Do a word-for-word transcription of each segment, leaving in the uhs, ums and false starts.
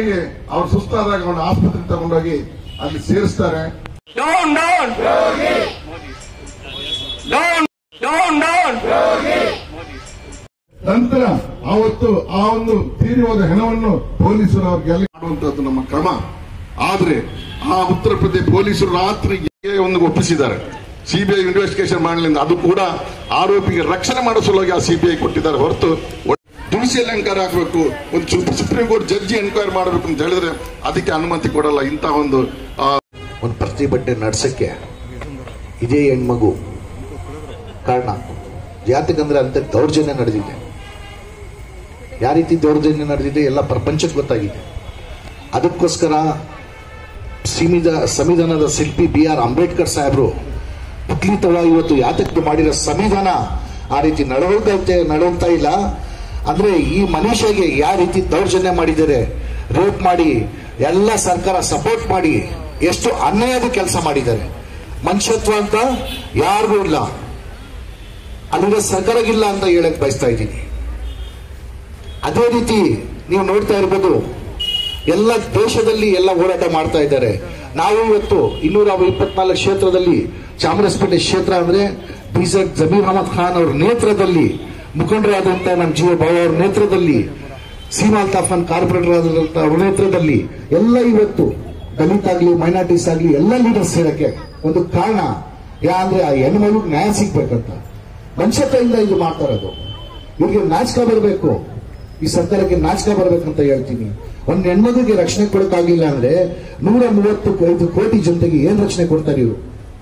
ಕೊನೆಗೆ ಅವ್ರು ಸುಸ್ತಾದಾಗ ಅವನ ಆಸ್ಪತ್ರೆಗೆ ತಗೊಂಡೋಗಿ ಅಲ್ಲಿ ಸೇರಿಸ್ತಾರೆ. ನಂತರ ಆವತ್ತು ಆ ಒಂದು ತೀರಿ ಹೋದ ಹೆಣವನ್ನು ಪೊಲೀಸರು ಅವ್ರಿಗೆ ಮಾಡುವಂತದ್ದು ನಮ್ಮ ಕ್ರಮ. ಆದ್ರೆ ಆ ಉತ್ತರ ಪ್ರದೇಶ ಪೊಲೀಸರು ರಾತ್ರಿ ಒಂದು ಒಪ್ಪಿಸಿದ್ದಾರೆ, ಸಿಬಿಐ ಇನ್ವೆಸ್ಟಿಗೇಷನ್ ಮಾಡಲಿಲ್ಲ. ಅದು ಕೂಡ ಆರೋಪಿಗೆ ರಕ್ಷಣೆ ಮಾಡೋ ಸಲುವಾಗಿ ಆ ಸಿಬಿಐ ಕೊಟ್ಟಿದ್ದಾರೆ ಹೊರತು ತುಳಸಿಯಲ್ಲಿ ಎನ್ಕ್ವೈರಿ ಹಾಕಬೇಕು, ಒಂದು ಸುಪ್ರೀಂ ಕೋರ್ಟ್ ಜಡ್ಜಿ ಎನ್ಕ್ವೈರಿ ಮಾಡಬೇಕು ಅಂತ ಹೇಳಿದ್ರೆ ಅದಕ್ಕೆ ಅನುಮತಿ ಕೊಡಲ್ಲ. ಇಂತಹ ಒಂದು ಒಂದು ಪ್ರತಿಭಟನೆ ನಡೆಸಕ್ಕೆ ಇದೇ ಹೆಣ್ಮಗು ಕಾರಣ. ಯಾತಕ್ಕಂದ್ರೆ ಅಂತ ದೌರ್ಜನ್ಯ ನಡೆದಿದೆ. ಯಾವ ರೀತಿ ದೌರ್ಜನ್ಯ ನಡೆದಿದೆ ಎಲ್ಲ ಪ್ರಪಂಚಕ್ಕೆ ಗೊತ್ತಾಗಿದೆ. ಅದಕ್ಕೋಸ್ಕರ ಸೀಮಿತ ಸಂವಿಧಾನದ ಶಿಲ್ಪಿ ಬಿ ಆರ್ ಅಂಬೇಡ್ಕರ್ ಸಾಹೇಬರು ಪುತ್ಲಿತವ ಇವತ್ತು ಯಾತಕ್ಕೆ ಮಾಡಿರೋ ಸಂವಿಧಾನ ಆ ರೀತಿ ನಡೆಯುತ್ತೆ ನಡೆಯುತ್ತಾ ಇಲ್ಲ. ಅಂದ್ರೆ ಈ ಮನುಷ್ಯಗೆ ಯಾವ ರೀತಿ ದೌರ್ಜನ್ಯ ಮಾಡಿದ್ದಾರೆ, ರೇಪ್ ಮಾಡಿ ಎಲ್ಲ ಸರ್ಕಾರ ಸಪೋರ್ಟ್ ಮಾಡಿ ಎಷ್ಟು ಅನ್ಯಾಯದ ಕೆಲಸ ಮಾಡಿದ್ದಾರೆ. ಮನುಷ್ಯತ್ವ ಅಂತ ಯಾರಿಗೂ ಇಲ್ಲ, ಅಲ್ಲಿರೋ ಸರ್ಕಾರಗಿಲ್ಲ ಅಂತ ಹೇಳಕ್ ಬಯಸ್ತಾ ಇದ್ದೀನಿ. ಅದೇ ರೀತಿ ನೀವು ನೋಡ್ತಾ ಇರ್ಬೋದು, ಎಲ್ಲ ದೇಶದಲ್ಲಿ ಎಲ್ಲ ಹೋರಾಟ ಮಾಡ್ತಾ ಇದ್ದಾರೆ. ನಾವು ಇವತ್ತು ಇನ್ನೂರ ಇಪ್ಪತ್ನಾಲ್ಕು ಕ್ಷೇತ್ರದಲ್ಲಿ ಚಾಮರಾಜಪೇಟೆ ಕ್ಷೇತ್ರ ಅಂದ್ರೆ ಬಿಜೆಡ್ ಜಮೀರ್ ಅಹಮದ್ ಖಾನ್ ಅವ್ರ ನೇತೃತ್ವದಲ್ಲಿ, ಮುಖಂಡರಾದಂತಹ ನಮ್ಮ ಜೀವ ಬಾವ ಅವ್ರ ನೇತೃತ್ವದಲ್ಲಿ, ಸೀಮಾ ಅಲ್ತಾಫ್ ಖಾನ್ ಕಾರ್ಪೊರೇಟರ್ ಆದಂತಹ ಅವ್ರ ನೇತೃತ್ವದಲ್ಲಿ ಎಲ್ಲ ಇವತ್ತು ದಲಿತ ಆಗ್ಲಿ ಮೈನಾರಿಟೀಸ್ ಆಗ್ಲಿ ಎಲ್ಲ ಲೀಡರ್ಸ್ ಸೇರಕ್ಕೆ ಒಂದು ಕಾರಣ ಯಾ ಅಂದ್ರೆ ಆ ಹೆಣ್ಮಗಳು ನ್ಯಾಯ ಸಿಗ್ಬೇಕಂತ ಮನುಷ್ಯತ್ವದಿಂದ ಇದು ಮಾಡ್ತಾ ಇರೋದು. ಇವ್ರಿಗೆ ನಾಚಿಕೆ ಬರಬೇಕು, ಈ ಸರ್ಕಾರಕ್ಕೆ ನಾಚಿಕೆ ಬರಬೇಕಂತ ಹೇಳ್ತೀನಿ. ಒಂದ್ ಹೆಣ್ಮಗುಗೆ ರಕ್ಷಣೆ ಕೊಡಕ್ಕಾಗಿಲ್ಲ ಅಂದ್ರೆ ನೂರ ಮೂವತ್ತು ಐದು ಕೋಟಿ ಜನತೆಗೆ ಏನ್ ರಕ್ಷಣೆ ಕೊಡ್ತಾರೆ ಇವರು?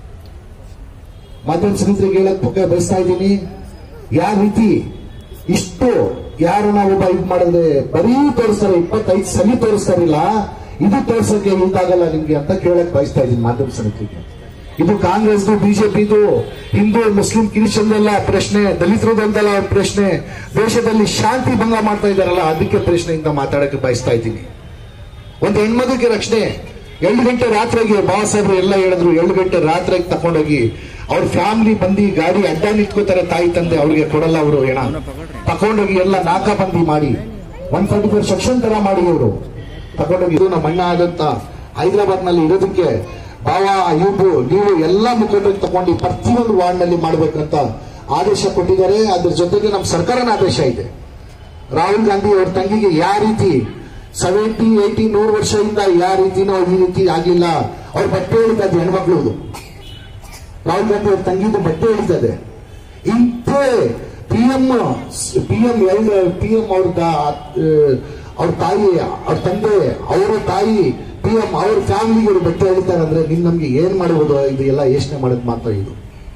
ಮಾಧ್ಯಮ ಸ್ನೇಹಿತರಿಗೆ ಹೇಳಕ್ ಬಯಸ್ತಾ ಇದ್ದೀನಿ, ಯಾವ ರೀತಿ ಇಷ್ಟು ಯಾರನ್ನ ಒಬ್ಬ ಇದು ಮಾಡಿದ್ರೆ ಬರೀ ತೋರಿಸ್ತಾರೆ, ಇಪ್ಪತ್ತೈದು ಸಲ ತೋರಿಸ್ತಾರಿಲ್ಲ, ಇದು ತೋರ್ಸಕ್ಕೆ ಇದಾಗಲ್ಲ ನಿಮ್ಗೆ ಅಂತ ಕೇಳಕ್ ಬಯಸ್ತಾ ಇದ್ದೀನಿ ಮಾಧ್ಯಮ ಸ್ನೇಹಿತರಿಗೆ. ಇದು ಕಾಂಗ್ರೆಸ್ದು ಬಿಜೆಪಿದು ಹಿಂದೂ ಮುಸ್ಲಿಂ ಕ್ರಿಶ್ಚಿಯನ್ದೆಲ್ಲ ಪ್ರಶ್ನೆ, ದಲಿತರದೆಲ್ಲ ಪ್ರಶ್ನೆ, ದೇಶದಲ್ಲಿ ಶಾಂತಿ ಭಂಗ ಮಾಡ್ತಾ ಇದ್ದಾರಲ್ಲ ಅದಕ್ಕೆ ಪ್ರಶ್ನೆಯಿಂದ ಮಾತಾಡಕ್ಕೆ ಬಯಸ್ತಾ ಇದ್ದೀನಿ. ಒಂದು ಹೆಣ್ಮಗುಗೆ ರಕ್ಷಣೆ ಎರಡು ಗಂಟೆ ರಾತ್ರಿಗೆ ಬಾಬಾ ಸಾಹೇಬ್ರು ಎಲ್ಲ ಹೇಳಿದ್ರು, ಎರಡು ಗಂಟೆ ರಾತ್ರಿಗೆ ತಕೊಂಡೋಗಿ ಅವ್ರ ಫ್ಯಾಮಿಲಿ ಬಂದಿ ಗಾಡಿ ಅಡ್ಡ ನಿಂತ್ಕೋತಾರೆ, ತಾಯಿ ತಂದೆ ಅವ್ರಿಗೆ ಕೊಡಲ್ಲ ಅವರು ಹೆಣ ತಕೊಂಡೋಗಿ ಎಲ್ಲ ನಾಕಾಬಂದಿ ಮಾಡಿ ಒನ್ ಫಾರ್ಟಿ ಫೋರ್ ಸೆಕ್ಷನ್ ತರ ಮಾಡಿ ಅವರು ತಕೊಂಡೋಗಿ ಇದು ನಮ್ಮ ಅಣ್ಣ ಆದಂತ ಹೈದರಾಬಾದ್ ನಲ್ಲಿ ಇರೋದಕ್ಕೆ ಬಾವ ಇವ್ರು ನೀವು ಎಲ್ಲಾ ಮುಖಂಡರಿಗೆ ತಗೊಂಡು ಪ್ರತಿಯೊಂದು ವಾರ್ಡ್ ನಲ್ಲಿ ಮಾಡ್ಬೇಕಂತ ಆದೇಶ ಕೊಟ್ಟಿದ್ದಾರೆ. ಅದ್ರ ಜೊತೆಗೆ ನಮ್ಮ ಸರ್ಕಾರನ ಆದೇಶ ಇದೆ. ರಾಹುಲ್ ಗಾಂಧಿ ಅವ್ರ ತಂಗಿಗೆ ಯಾವ ರೀತಿ ಸೆವೆಂಟಿ ಏಯ್ಟಿ ನೂರು ವರ್ಷದಿಂದ ಯಾವ ರೀತಿನೋ ಈ ರೀತಿ ಆಗಿಲ್ಲ, ಅವ್ರ ಬಟ್ಟೆ ಹಿಡಿತದೆ ಹೆಣ್ಮಕ್ಳು. ರಾಹುಲ್ ಗಾಂಧಿ ಅವ್ರ ತಂಗಿದು ಬಟ್ಟೆ ಹಿಡಿತದೆ. ಇಂಥೇ ಪಿ ಎಂ ಪಿ ಎಂ ಎರಡು ಪಿ ಎಂ ಅವ್ರ ಅವ್ರ ತಾಯಿ ಅವ್ರ ತಂದೆ ಅವರ ತಾಯಿ ಪಿ ಎಂ ಅವ್ರ ಫ್ಯಾಮಿಲಿಗೆ ಬಟ್ಟೆ ಹಿಡಿತಾರೆ ಅಂದ್ರೆ ನಿಮ್ ನಮ್ಗೆ ಏನ್ ಮಾಡಬಹುದು? ಇದು ಎಲ್ಲ ಯೋಚನೆ ಮಾಡೋದು ಮಾತ್ರ. ಇದು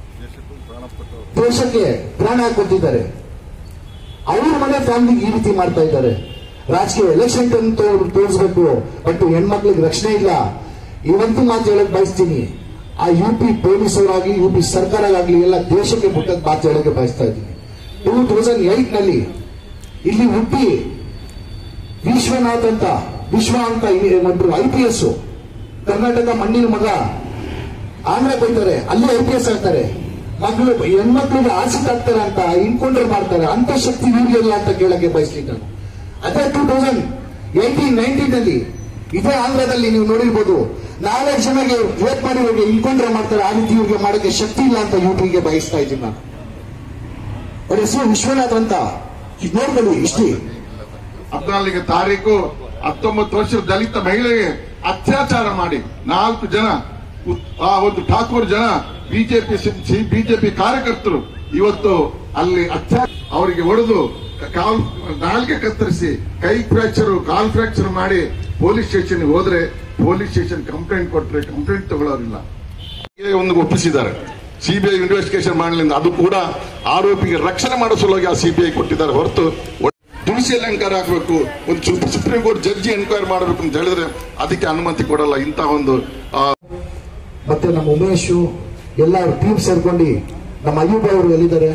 ದೇಶಕ್ಕೆ ಪ್ರಾಣ ಹಾಕೊಟ್ಟಿದ್ದಾರೆ, ಅವ್ರ ಮನೆ ಫ್ಯಾಮಿಲಿಗೆ ಈ ರೀತಿ ಮಾಡ್ತಾ ಇದ್ದಾರೆ. ರಾಜಕೀಯ ಎಲೆಕ್ಷನ್ ತೋರಿಸ್ಬೇಕು, ಬಟ್ ಹೆಣ್ಮಕ್ಳಿಗೆ ರಕ್ಷಣೆ ಇಲ್ಲ. ಇವತ್ತು ಮಾತು ಹೇಳಕ್ ಬಯಸ್ತೀನಿ, ಆ ಯು ಪಿ ಪೊಲೀಸ್ ಅವರಾಗ್ಲಿ ಯು ಪಿ ಸರ್ಕಾರ ಆಗ್ಲಿ ಎಲ್ಲ ದೇಶಕ್ಕೆ ಮುಟ್ಟದ ಮಾತು ಹೇಳಕ್ಕೆ ಬಯಸ್ತಾ ಇದ್ದೀನಿ. ಟೂ ತೌಸಂಡ್ ಏಟ್ ನಲ್ಲಿ ಇಲ್ಲಿ ಹುಟ್ಟಿ ವಿಶ್ವನಾಥ್ ಅಂತ ವಿಶ್ವ ಅಂತ ಒಬ್ರು ಐ ಪಿ ಎಸ್ ಕರ್ನಾಟಕ ಮಣ್ಣಿನ ಮಗ ಆಂಧ್ರ ಬೈತಾರೆ, ಅಲ್ಲಿ ಐ ಪಿ ಎಸ್ ಆಗ್ತಾರೆ. ಮಕ್ಕಳು ಹೆಣ್ಮಕ್ಳಿಗೆ ಆಸೆ ಆಗ್ತಾರೆ ಅಂತ ಇನ್ಕೌಂಟರ್ ಮಾಡ್ತಾರೆ. ಅಂತ ಶಕ್ತಿ ಇವ್ರಿಗೆಲ್ಲ ಅಂತ ಕೇಳಕ್ಕೆ ಬಯಸ್ತೀನಿ ನಾನು. ಅದೇ ಟೂ ತೌಸಂಡ್ ಏಟೀನ್ ನೈನ್ಟೀನ್ ನಲ್ಲಿ ಇದೇ ಆಂಧ್ರದಲ್ಲಿ ನೀವು ನೋಡಿರ್ಬೋದು, ನಾಲ್ಕು ಜನಗೆ ರೇಪ್ ಮಾಡಿ ಇವ್ರಿಗೆ ಇನ್ಕೌಂಟರ್ ಮಾಡ್ತಾರೆ. ಆ ರೀತಿ ಇವ್ರಿಗೆ ಮಾಡೋಕ್ಕೆ ಶಕ್ತಿ ಇಲ್ಲ ಅಂತ ಯುಪಿಗೆ ಬಯಸ್ತಾ ಇದ್ದೀನಿ ನಾನು. ಅವ್ರ ಹೆಸರು ವಿಶ್ವನಾಥ್ ಅಂತ ನೋಡ್ಕೊಳ್ಳಿ. ಇಷ್ಟೇ ಹದಿನಾಲ್ಕನೇ ತಾರೀಕು ಹತ್ತೊಂಬತ್ತು ವರ್ಷದ ದಲಿತ ಮಹಿಳೆಗೆ ಅತ್ಯಾಚಾರ ಮಾಡಿ ನಾಲ್ಕು ಜನ ಆ ಒಂದು ಠಾಕೂರ್ ಜನ ಬಿಜೆಪಿ ಬಿಜೆಪಿ ಕಾರ್ಯಕರ್ತರು ಇವತ್ತು ಅಲ್ಲಿ ಅತ್ಯಾಚಾರ ಅವರಿಗೆ ಹೊಡೆದು ಕಾಲ್ ನಾಲ್ಗೆ ಕತ್ತರಿಸಿ ಕೈ ಫ್ರಾಕ್ಚರ್ ಕಾಲ್ ಫ್ರಾಕ್ಚರ್ ಮಾಡಿ ಪೊಲೀಸ್ ಸ್ಟೇಷನ್ ಹೋದ್ರೆ ಪೊಲೀಸ್ ಸ್ಟೇಷನ್ ಕಂಪ್ಲೇಂಟ್ ಕೊಟ್ಟರೆ ಕಂಪ್ಲೇಂಟ್ ತಗೊಳ್ಳೋರಿಲ್ಲ. ಒಂದು ಒಪ್ಪಿಸಿದ್ದಾರೆ, ಸಿಬಿಐ ಇನ್ವೆಸ್ಟಿಗೇಷನ್ ಮಾಡಲಿಲ್ಲ. ಅದು ಕೂಡ ಆರೋಪಿಗೆ ರಕ್ಷಣೆ ಮಾಡೋ ಸಲುವಾಗಿ ಆ ಸಿಬಿಐ ಕೊಟ್ಟಿದ್ದಾರೆ ಹೊರತು ತುಳಸಿಯಲ್ಲಿ ಎನ್ಕ್ವೈರಿ ಹಾಕಬೇಕು, ಒಂದು ಸುಪ್ರೀಂ ಕೋರ್ಟ್ ಜಡ್ಜಿ ಎನ್ಕ್ವೈರಿ ಮಾಡಬೇಕು ಅಂತ ಹೇಳಿದ್ರೆ ಅದಕ್ಕೆ ಅನುಮತಿ ಕೊಡಲ್ಲ. ಇಂತಹ ಒಂದು ಮತ್ತೆ ನಮ್ಮ ಉಮೇಶ್ ಎಲ್ಲ ಟೀಮ್ ಸೇರ್ಕೊಂಡು ನಮ್ಮ ಅಯ್ಯೂಬ್ ಅವರು ಎಲ್ಲಿದ್ದಾರೆ?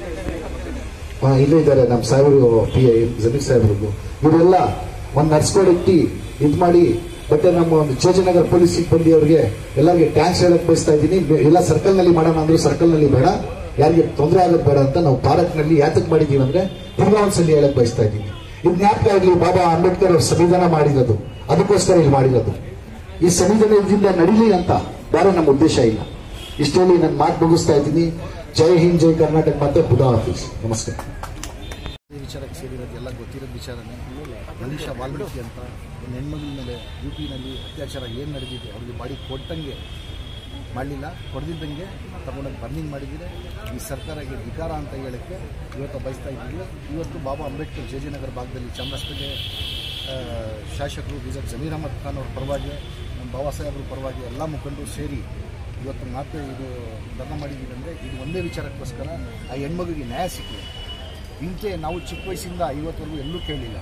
ಇಲ್ಲೇ ಇದ್ದಾರೆ ನಮ್ಮ ಸಾಹೇಬರು, ಪಿ ಐ ಜಮೀರ್ ಸಾಹೇಬ್ರಿಗೂ ಇವರೆಲ್ಲ ಒಂದು ನಡ್ಸ್ಕೊಡಿಟ್ಟು ಇದು ಮಾಡಿ. ಮತ್ತೆ ನಮ್ಮ ಒಂದು ಚೇಜನಗರ ಪೊಲೀಸ್ ಸಿಬ್ಬಂದಿ ಅವರಿಗೆ ಎಲ್ಲರಿಗೆ ಟ್ಯಾಂಕ್ಸ್ ಹೇಳಕ್ ಬಯಸ್ತಾ ಇದ್ದೀನಿ. ಎಲ್ಲ ಸರ್ಕಲ್ ನಲ್ಲಿ ಮಾಡೋಣ ಅಂದ್ರೆ ಸರ್ಕಲ್ ನಲ್ಲಿ ಬೇಡ, ಯಾರಿಗೆ ತೊಂದರೆ ಆಗೋದು ಬೇಡ ಅಂತ ನಾವು ಪಾರ್ಕ್ ನಲ್ಲಿ ಯಾತಕ್ ಮಾಡಿದೀವಿ ಅಂದ್ರೆ ತಿರ್ಗಾ ಒಂದ್ಸಲಿ ಹೇಳಕ್ ಬಯಸ್ತಾ ಇದ್ದೀನಿ. ಇದು ಜ್ಞಾಪಕ ಆಗಲಿ, ಬಾಬಾ ಅಂಬೇಡ್ಕರ್ ಅವ್ರ ಸಂವಿಧಾನ ಮಾಡಿರೋದು ಅದಕ್ಕೋಸ್ಕರ ಇಲ್ಲಿ ಮಾಡಿರೋದು. ಈ ಸಂವಿಧಾನ ಇದರಿಂದ ನಡೀಲಿ ಅಂತ ಬೇರೆ ನಮ್ಮ ಉದ್ದೇಶ ಇಲ್ಲ. ಇಷ್ಟರಲ್ಲಿ ನಾನು ಮಾತು ಮುಗಿಸ್ತಾ ಇದ್ದೀನಿ. ಜೈ ಹಿಂದ್, ಜೈ ಕರ್ನಾಟಕ, ಮತ್ತೆ ಖುದಾ ಹಾಫೀಸ್. ನಮಸ್ಕಾರ. ವಿಚಾರಕ್ಕೆ ಸೇರಿರೋದು ಎಲ್ಲ ಗೊತ್ತಿರೋದು ವಿಚಾರನೇ. ಮನೀಷಾ ವಾಲ್ಮೀಕಿ ಅಂತ ಒಂದು ಹೆಣ್ಮಗಳ ಮೇಲೆ ಯು ಪಿನಲ್ಲಿ ಅತ್ಯಾಚಾರ ಏನು ನಡೆದಿದೆ, ಅವ್ರಿಗೆ ಬಾಡಿ ಕೊಟ್ಟಂಗೆ ಮಾಡಲಿಲ್ಲ, ಕೊಡದಿದ್ದಂಗೆ ತಗೊಂಡೋಗಿ ಬರ್ನಿಂಗ್ ಮಾಡಿದರೆ ಈ ಸರ್ಕಾರಕ್ಕೆ ಧಿಕಾರ ಅಂತ ಹೇಳೋಕ್ಕೆ ಇವತ್ತು ಬಯಸ್ತಾ ಇದ್ದೀವಿ. ಇವತ್ತು ಬಾಬಾ ಅಂಬೇಡ್ಕರ್ ಜೆ ಜೆ ನಗರ ಭಾಗದಲ್ಲಿ ಚಾಮರಾಜಪೇಟೆ ಶಾಸಕರು ಬೀದರ್ ಜಮೀರ್ ಅಹಮದ್ ಖಾನ್ ಅವ್ರ ಪರವಾಗಿ, ನಮ್ಮ ಬಾಬಾ ಸಾಹೇಬ್ರ ಪರವಾಗಿ ಎಲ್ಲ ಮುಖಂಡರು ಸೇರಿ ಇವತ್ತು ಮಾತು ಇದು ಧರ್ಮ ಮಾಡಿದ್ದೀವಿ. ಅಂದರೆ ಇದು ಒಂದೇ ವಿಚಾರಕ್ಕೋಸ್ಕರ ಆ ಹೆಣ್ಮಗುಗೆ ನ್ಯಾಯ ಸಿಕ್ಕಲಿ. ಇಂತೆ ನಾವು ಚಿಕ್ಕ ವಯಸ್ಸಿಂದ ಇವತ್ತವರೆಗೂ ಎಲ್ಲೂ ಕೇಳಲಿಲ್ಲ.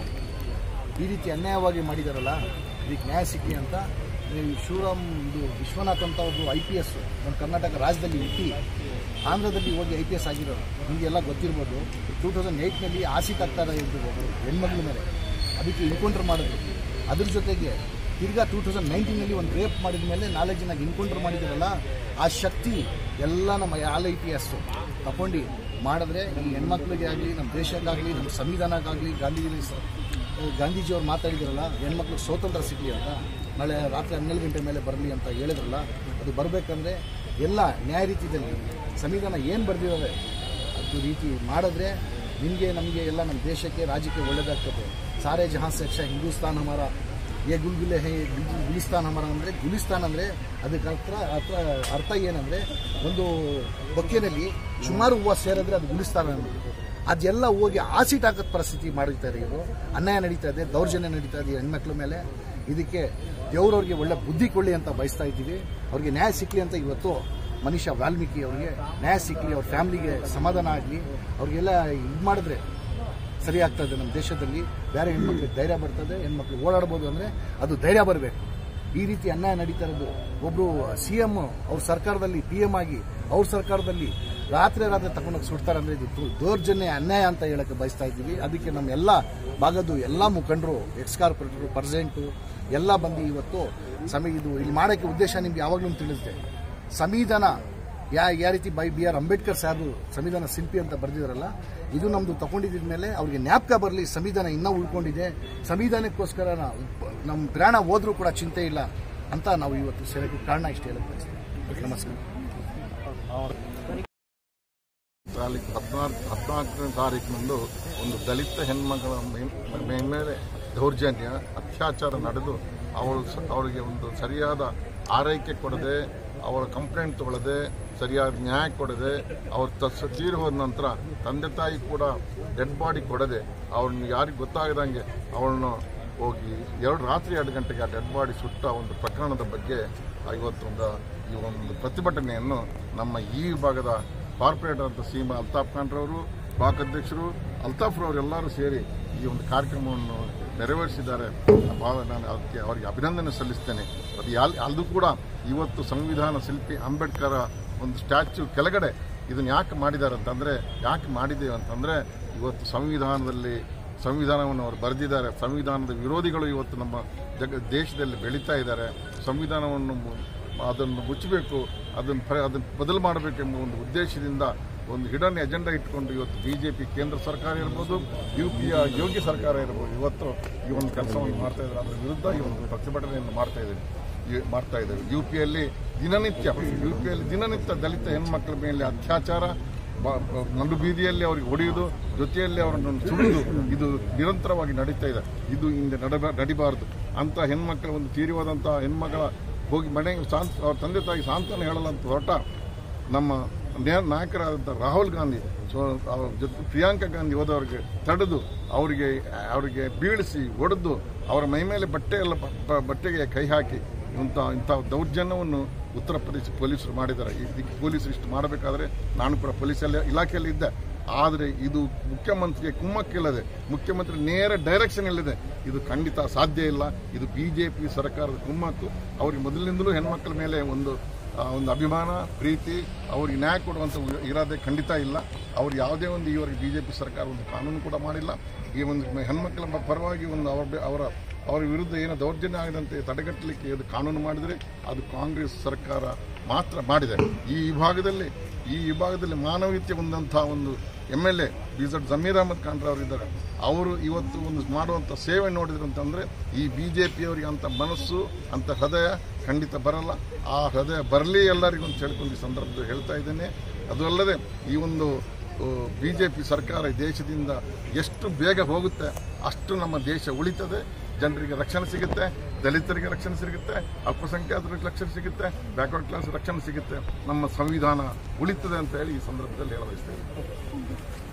ಈ ರೀತಿ ಅನ್ಯಾಯವಾಗಿ ಮಾಡಿದಾರಲ್ಲ, ಇದಕ್ಕೆ ನ್ಯಾಯ ಸಿಕ್ಕಲಿ ಅಂತ ಶಿವರಾಮ್ ಇದು ವಿಶ್ವನಾಥ್ ಅಂತ ಒಬ್ಬರು ಐ ಪಿ ಎಸ್ ನಮ್ಮ ಕರ್ನಾಟಕ ರಾಜ್ಯದಲ್ಲಿ ಹುಟ್ಟಿ ಆಂಧ್ರದಲ್ಲಿ ಹೋಗಿ ಐ ಪಿ ಎಸ್ ಆಗಿರೋರು, ನಿಮಗೆಲ್ಲ ಗೊತ್ತಿರ್ಬೋದು. ಟೂ ತೌಸಂಡ್ ಏಯ್ಟ್ನಲ್ಲಿ ಆಸಿಟ್ ಆಗ್ತಾ ಇದ್ದು ಒಬ್ಬರು ಹೆಣ್ಮಗಳ ಮೇಲೆ, ಅದಕ್ಕೆ ಎನ್ಕೌಂಟರ್ ಮಾಡಿದ್ರು. ಅದ್ರ ಜೊತೆಗೆ ತಿರ್ಗಾ ಟೂ ತೌಸಂಡ್ ನೈನ್ಟೀನಲ್ಲಿ ಒಂದು ರೇಪ್ ಮಾಡಿದ ಮೇಲೆ ನಾಲ್ಕು ಜನ ಎನ್ಕೌಂಟರ್ ಮಾಡಿದಾರಲ್ಲ, ಆ ಶಕ್ತಿ ಎಲ್ಲ ನಮ್ಮ ಆಲ್ ಐ ಪಿ ಎಸ್ ತಗೊಂಡು ಮಾಡಿದ್ರೆ ಈ ಹೆಣ್ಮಕ್ಳಿಗೆ ಆಗಲಿ, ನಮ್ಮ ದೇಶಕ್ಕಾಗಲಿ, ನಮ್ಮ ಸಂವಿಧಾನಕ್ಕಾಗಲಿ, ಗಾಂಧಿ ಗಾಂಧೀಜಿಯವ್ರು ಮಾತಾಡಿದ್ರಲ್ಲ, ಹೆಣ್ಮಕ್ಳಿಗೆ ಸ್ವಾತಂತ್ರ್ಯ ಸಿಗಲಿ ಅಂತ, ನಾಳೆ ರಾತ್ರಿ ಹನ್ನೆರಡು ಗಂಟೆ ಮೇಲೆ ಬರಲಿ ಅಂತ ಹೇಳಿದ್ರಲ್ಲ, ಅದು ಬರಬೇಕಂದ್ರೆ ಎಲ್ಲ ನ್ಯಾಯ ರೀತಿಯಲ್ಲಿ ಸಂವಿಧಾನ ಏನು ಬರೆದಿದ್ದಾರೆ ಅದು ರೀತಿ ಮಾಡಿದ್ರೆ ನಿಮಗೆ, ನಮಗೆ ಎಲ್ಲ ನಮ್ಮ ದೇಶಕ್ಕೆ, ರಾಜ್ಯಕ್ಕೆ ಒಳ್ಳೆಯದಾಗ್ತದೆ. ಸಾರೇ ಜಹಾನ್ ಸೆ ಅಚ್ಚಾ ಹಿಂದೂಸ್ತಾನ್ ಹಮಾರ, ಏ ಗುಲ್ಗುಲೆ ಹೇ ಗುಲಿಸ್ತಾನ್ ಹಮಾರ ಅಂದರೆ, ಗುಲಿಸ್ತಾನ್ ಅಂದರೆ ಅದಕ್ಕೆ ಅರ್ಥ ಅರ್ಥ ಅರ್ಥ ಏನಂದರೆ ಒಂದು ಬೊಕ್ಕೆನಲ್ಲಿ ಸುಮಾರು ಹೂವು ಸೇರಿದ್ರೆ ಅದು ಗುಲಿಸ್ತಾನ ಅನ್ನೋದು. ಅದೆಲ್ಲ ಹೋಗಿ ಆಸಿಟ್ ಹಾಕೋದ ಪರಿಸ್ಥಿತಿ ಮಾಡಿರ್ತಾರೆ ಇವರು. ಅನ್ಯಾಯ ನಡೀತಾ ಇದೆ, ದೌರ್ಜನ್ಯ ನಡೀತಾ ಇದೆ ಹೆಣ್ಮಕ್ಳ ಮೇಲೆ. ಇದಕ್ಕೆ ದೇವರವ್ರಿಗೆ ಒಳ್ಳೆ ಬುದ್ಧಿ ಕೊಡಲಿ ಅಂತ ಬಯಸ್ತಾ ಇದ್ದೀವಿ. ಅವ್ರಿಗೆ ನ್ಯಾಯ ಸಿಕ್ಕಲಿ ಅಂತ ಇವತ್ತು ಮನೀಷಾ ವಾಲ್ಮೀಕಿ ಅವರಿಗೆ ನ್ಯಾಯ ಸಿಕ್ಕಲಿ, ಅವ್ರ ಫ್ಯಾಮಿಲಿಗೆ ಸಮಾಧಾನ ಆಗಲಿ, ಅವ್ರಿಗೆಲ್ಲ ಇದು ಮಾಡಿದ್ರೆ ಸರಿ ಆಗ್ತದೆ. ನಮ್ಮ ದೇಶದಲ್ಲಿ ಬೇರೆ ಹೆಣ್ಮಕ್ಳಿಗೆ ಧೈರ್ಯ ಬರ್ತದೆ, ಹೆಣ್ಮಕ್ಳು ಓಡಾಡ್ಬೋದು ಅಂದರೆ ಅದು ಧೈರ್ಯ ಬರಬೇಕು. ಈ ರೀತಿ ಅನ್ಯಾಯ ನಡೀತಾ ಇರೋದು. ಒಬ್ಬರು ಸಿ ಎಂ ಅವ್ರ ಸರ್ಕಾರದಲ್ಲಿ ಪಿ ಎಂ ಆಗಿ ಅವ್ರ ಸರ್ಕಾರದಲ್ಲಿ ರಾತ್ರಿ ರಾತ್ರಿ ತಗೊಂಡೋಗಿ ಸುಡ್ತಾರೆ ಅಂದರೆ ಇದು ದೌರ್ಜನ್ಯ, ಅನ್ಯಾಯ ಅಂತ ಹೇಳಕ್ಕೆ ಬಯಸ್ತಾ ಇದ್ದೀವಿ. ಅದಕ್ಕೆ ನಮ್ಮ ಎಲ್ಲ ಭಾಗದ್ದು ಎಲ್ಲ ಮುಖಂಡರು, ಎಕ್ಸ್ ಕಾರ್ಪೊರೇಟರು, ಪ್ರೆಸಿಡೆಂಟು ಎಲ್ಲ ಬಂದು ಇವತ್ತು ಸಮಯ ಇದು ಇಲ್ಲಿ ಮಾಡೋಕ್ಕೆ ಉದ್ದೇಶ ನಿಮ್ಗೆ ಯಾವಾಗಲೂ ತಿಳಿಸುತ್ತೆ. ಸಂವಿಧಾನ ಯಾ ಯಾವ ರೀತಿ ಬೈ ಬಿ ಆರ್ ಅಂಬೇಡ್ಕರ್ ಸಾಹೇಬರು ಸಂವಿಧಾನ ಶಿಲ್ಪಿ ಅಂತ ಬರೆದಿದ್ದಾರಲ್ಲ, ಇದು ನಮ್ಮದು ತಗೊಂಡಿದ್ದ ಮೇಲೆ ಅವ್ರಿಗೆ ಜ್ಞಾಪಕ ಬರಲಿ, ಸಂವಿಧಾನ ಇನ್ನೂ ಉಳ್ಕೊಂಡಿದೆ, ಸಂವಿಧಾನಕ್ಕೋಸ್ಕರ ನಮ್ಮ ಪ್ರಾಣ ಹೋದ್ರೂ ಕೂಡ ಚಿಂತೆ ಇಲ್ಲ ಅಂತ ನಾವು ಇವತ್ತು ಸೇರೋಕ್ಕೆ ಕಾರಣ ಇಷ್ಟು ಹೇಳಕ್ಕೆ ಬಯಸ್ತೀವಿ. ನಮಸ್ಕಾರ. ಹದಿನಾಲ್ಕು ಹದಿನಾಲ್ಕನೇ ತಾರೀಕಿನಂದು ಒಂದು ದಲಿತ ಹೆಣ್ಮಗಳ ಮೇಲೆ ದೌರ್ಜನ್ಯ, ಅತ್ಯಾಚಾರ ನಡೆದು ಅವಳು ಅವರಿಗೆ ಒಂದು ಸರಿಯಾದ ಆರೈಕೆ ಕೊಡದೆ, ಅವಳ ಕಂಪ್ಲೇಂಟ್ ತಗೊಳ್ಳದೆ, ಸರಿಯಾದ ನ್ಯಾಯ ಕೊಡದೆ, ಅವ್ರ ತಸ್ ತೀರಿ ಹೋದ ನಂತರ ತಂದೆ ತಾಯಿ ಕೂಡ ಡೆಡ್ ಬಾಡಿ ಕೊಡದೆ, ಅವ್ರನ್ನ ಯಾರಿಗೆ ಗೊತ್ತಾಗದಂಗೆ ಅವಳನ್ನು ಹೋಗಿ ಎರಡು ರಾತ್ರಿ ಎರಡು ಗಂಟೆಗೆ ಆ ಡೆಡ್ ಬಾಡಿ ಸುಟ್ಟ ಒಂದು ಪ್ರಕರಣದ ಬಗ್ಗೆ ಇವತ್ತೊಂದು ಈ ಒಂದು ಪ್ರತಿಭಟನೆಯನ್ನು ನಮ್ಮ ಈ ವಿಭಾಗದ ಕಾರ್ಪೊರೇಟರ್ ಅಂತ ಸೀಮಾ ಅಲ್ತಾಫ್ ಖಾನ್ರವರು, ಬ್ಲಾಕ್ ಅಧ್ಯಕ್ಷರು ಅಲ್ತಾಫ್ರವರೆಲ್ಲರೂ ಸೇರಿ ಈ ಒಂದು ಕಾರ್ಯಕ್ರಮವನ್ನು ನೆರವೇರಿಸಿದ್ದಾರೆ. ನಾನು ಅದಕ್ಕೆ ಅವರಿಗೆ ಅಭಿನಂದನೆ ಸಲ್ಲಿಸ್ತೇನೆ. ಅದು ಯಾಲ್ ಅದು ಕೂಡ ಇವತ್ತು ಸಂವಿಧಾನ ಶಿಲ್ಪಿ ಅಂಬೇಡ್ಕರ್ ಒಂದು ಸ್ಟ್ಯಾಚ್ಯೂ ಕೆಳಗಡೆ ಇದನ್ನು ಯಾಕೆ ಮಾಡಿದ್ದಾರೆ ಅಂತಂದರೆ, ಯಾಕೆ ಮಾಡಿದ್ದೇವೆ ಅಂತಂದರೆ, ಇವತ್ತು ಸಂವಿಧಾನದಲ್ಲಿ ಸಂವಿಧಾನವನ್ನು ಅವರು ಬರೆದಿದ್ದಾರೆ. ಸಂವಿಧಾನದ ವಿರೋಧಿಗಳು ಇವತ್ತು ನಮ್ಮ ಜಗ ದೇಶದಲ್ಲಿ ಬೆಳೀತಾ ಇದ್ದಾರೆ. ಸಂವಿಧಾನವನ್ನು ಅದನ್ನು ಮುಚ್ಚಬೇಕು, ಅದನ್ನು ಅದನ್ನು ಬದಲು ಮಾಡಬೇಕೆಂಬ ಒಂದು ಉದ್ದೇಶದಿಂದ ಒಂದು ಹಿಡನ್ ಎಜೆಂಡಾ ಇಟ್ಕೊಂಡು ಇವತ್ತು ಬಿಜೆಪಿ ಕೇಂದ್ರ ಸರ್ಕಾರ ಇರ್ಬೋದು, ಯು ಪಿಯ ಯೋಗಿ ಸರ್ಕಾರ ಇರ್ಬೋದು, ಇವತ್ತು ಈ ಒಂದು ಕೆಲಸವನ್ನು ಮಾಡ್ತಾ ಇದ್ದಾರೆ. ಅದರ ವಿರುದ್ಧ ಈ ಒಂದು ಪ್ರತಿಭಟನೆಯನ್ನು ಮಾಡ್ತಾ ಇದ್ದೀವಿ ಮಾಡ್ತಾ ಇದ್ದೇವೆ. ಯು ಪಿಯಲ್ಲಿ ದಿನನಿತ್ಯ ಯು ಪಿಯಲ್ಲಿ ದಿನನಿತ್ಯ ದಲಿತ ಹೆಣ್ಮಕ್ಳ ಮೇಲೆ ಅತ್ಯಾಚಾರ, ನಡು ಬೀದಿಯಲ್ಲಿ ಅವ್ರಿಗೆ ಹೊಡೆಯುವುದು, ಜೊತೆಯಲ್ಲಿ ಅವರನ್ನು ಸುಡುವುದು, ಇದು ನಿರಂತರವಾಗಿ ನಡೀತಾ ಇದೆ. ಇದು ಹಿಂದೆ ನಡ ನಡಿಬಾರದು ಅಂತ ಹೆಣ್ಮಕ್ಳ ಒಂದು ತೀರಿವಾದಂಥ ಹೆಣ್ಮಗಳ ಹೋಗಿ ಮನೆಗೆ ಶಾಂತ ಅವ್ರ ತಂದೆ ತಾಯಿ ಸಾಂತ್ವನ ಹೇಳಲಂತ ಹೊರಟ ನಮ್ಮ ನಾಯಕರಾದಂಥ ರಾಹುಲ್ ಗಾಂಧಿ, ಸೊ ಅವ್ರ ಜೊತೆ ಪ್ರಿಯಾಂಕಾ ಗಾಂಧಿ ಹೋದವ್ರಿಗೆ ತಡೆದು ಅವರಿಗೆ ಅವರಿಗೆ ಬೀಳಿಸಿ ಹೊಡೆದು ಅವರ ಮೈ ಮೇಲೆ ಬಟ್ಟೆ ಎಲ್ಲ ಬಟ್ಟೆಗೆ ಕೈ ಹಾಕಿ ಇಂಥ ಇಂಥ ದೌರ್ಜನ್ಯವನ್ನು ಉತ್ತರ ಪ್ರದೇಶ ಪೊಲೀಸರು ಮಾಡಿದ್ದಾರೆ. ಇದಕ್ಕೆ ಪೊಲೀಸರು ಇಷ್ಟು ಮಾಡಬೇಕಾದ್ರೆ ನಾನು ಕೂಡ ಪೊಲೀಸಲ್ಲಿ ಇಲಾಖೆಯಲ್ಲಿ ಇದ್ದೆ. ಆದರೆ ಇದು ಮುಖ್ಯಮಂತ್ರಿಗೆ ಕುಮ್ಮಕ್ಕಿಲ್ಲದೆ, ಮುಖ್ಯಮಂತ್ರಿ ನೇರ ಡೈರೆಕ್ಷನ್ ಇಲ್ಲದೆ ಇದು ಖಂಡಿತ ಸಾಧ್ಯ ಇಲ್ಲ. ಇದು ಬಿಜೆಪಿ ಸರ್ಕಾರದ ಕುಮ್ಮಕ್ಕು. ಅವ್ರಿಗೆ ಮೊದಲಿನಿಂದಲೂ ಹೆಣ್ಮಕ್ಳ ಮೇಲೆ ಒಂದು ಒಂದು ಅಭಿಮಾನ, ಪ್ರೀತಿ, ಅವ್ರಿಗೆ ನ್ಯಾಯ ಕೊಡುವಂಥ ಇರೋದೇ ಖಂಡಿತ ಇಲ್ಲ. ಅವ್ರು ಯಾವುದೇ ಒಂದು ಈವರೆಗೆ ಬಿಜೆಪಿ ಸರ್ಕಾರ ಒಂದು ಕಾನೂನು ಕೂಡ ಮಾಡಿಲ್ಲ. ಈ ಒಂದು ಹೆಣ್ಮಕ್ಳ ಪರವಾಗಿ ಒಂದು ಅವರ ಅವರ ಅವರ ವಿರುದ್ಧ ಏನೋ ದೌರ್ಜನ್ಯ ಆಗದಂತೆ ತಡೆಗಟ್ಟಲಿಕ್ಕೆ ಇದು ಕಾನೂನು ಮಾಡಿದರೆ ಅದು ಕಾಂಗ್ರೆಸ್ ಸರ್ಕಾರ ಮಾತ್ರ ಮಾಡಿದೆ. ಈ ವಿಭಾಗದಲ್ಲಿ ಈ ವಿಭಾಗದಲ್ಲಿ ಮಾನವೀಯತೆ ಹೊಂದಂಥ ಒಂದು M L A B Z Zameer Ahmed Khan ಅವರು ಇದ್ದಾರೆ. ಅವರು ಇವತ್ತು ಒಂದು ಮಾಡುವಂಥ ಸೇವೆ ನೋಡಿದ್ರು ಅಂತಂದರೆ ಈ ಬಿ ಜೆ ಪಿಯವರಿಗೆ ಅಂಥ ಮನಸ್ಸು ಅಂಥ ಹೃದಯ ಖಂಡಿತ ಬರಲ್ಲ. ಆ ಹೃದಯ ಬರಲಿ ಎಲ್ಲರಿಗೂ ಅಂತ ಹೇಳ್ಕೊಂಡು ಈ ಸಂದರ್ಭದಲ್ಲಿ ಹೇಳ್ತಾ ಇದ್ದೇನೆ. ಅದು ಅಲ್ಲದೆ ಈ ಒಂದು ಬಿ ಜೆ ಪಿ ಸರ್ಕಾರ ಈ ದೇಶದಿಂದ ಎಷ್ಟು ಬೇಗ ಹೋಗುತ್ತೆ ಅಷ್ಟು ನಮ್ಮ ದೇಶ ಉಳಿತದೆ, ಜನರಿಗೆ ರಕ್ಷಣೆ ಸಿಗುತ್ತೆ, ದಲಿತರಿಗೆ ರಕ್ಷಣೆ ಸಿಗುತ್ತೆ, ಅಲ್ಪಸಂಖ್ಯಾತರಿಗೆ ರಕ್ಷಣೆ ಸಿಗುತ್ತೆ, ಬ್ಯಾಕ್ವರ್ಡ್ ಕ್ಲಾಸ್ ರಕ್ಷಣೆ ಸಿಗುತ್ತೆ, ನಮ್ಮ ಸಂವಿಧಾನ ಉಳಿತದೆ ಅಂತ ಹೇಳಿ ಈ ಸಂದರ್ಭದಲ್ಲಿ ಹೇಳ ಬಯಸ್ತೇವೆ.